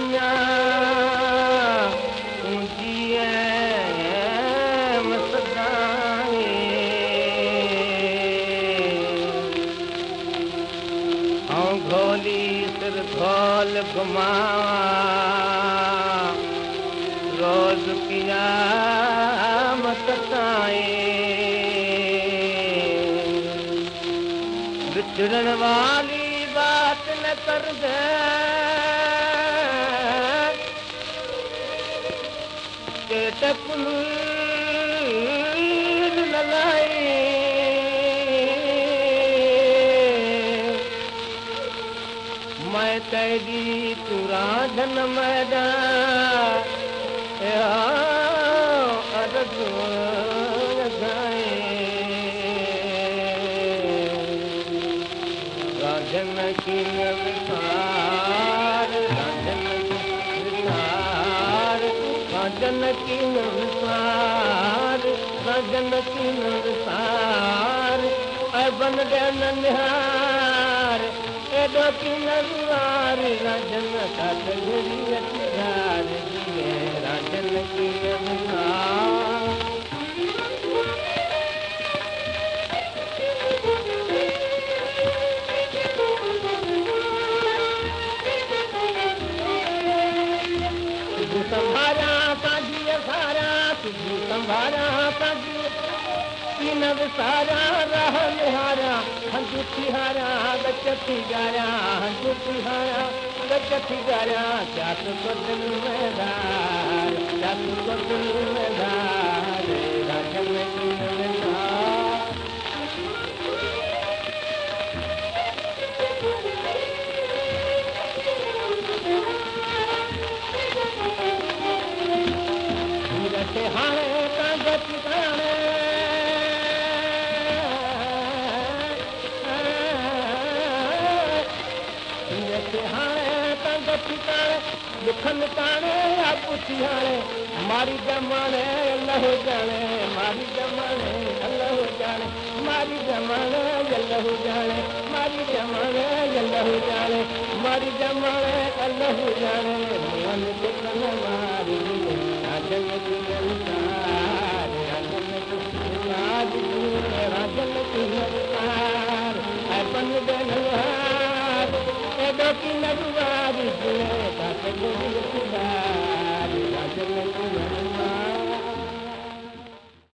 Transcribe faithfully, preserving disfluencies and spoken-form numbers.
दुनिया घोली सिर घोल घुमा रोज क़यामत ताईं बिछड़न वाली बात न कर दे के तकलीर न लाई मैं तेरी तुरा धन मैदान अरज़ू राजन की विसार राजन विसार राजन की विसार राजन की विसार बन गन निहार एडो की नज़ार राजन का तजरी अचार दिए राजन की विसार संभारा काजी सारा तुझी संभारा काजी तीन विसारा रह निहारा हंजू तिहारा गचती गारा हंजू तिहारा गचती गारा क्या तो दिल में धार क्या तो दिल में धार राजन की विसार हाणे कागज काणे हाणे कागज काणे दुखन काणे या पुछी हाणे मारी जमाने अल्लाह जाने मारी जमाने अल्लाह जाने मारी जमाने अल्लाह जाने मारी जमाने अल्लाह जाने मारी जमाने अल्लाह जाने मन दुखन मारी राजन की विसार राजन की विसार राजन की विसार बन गन हार एडो की नजवार दिए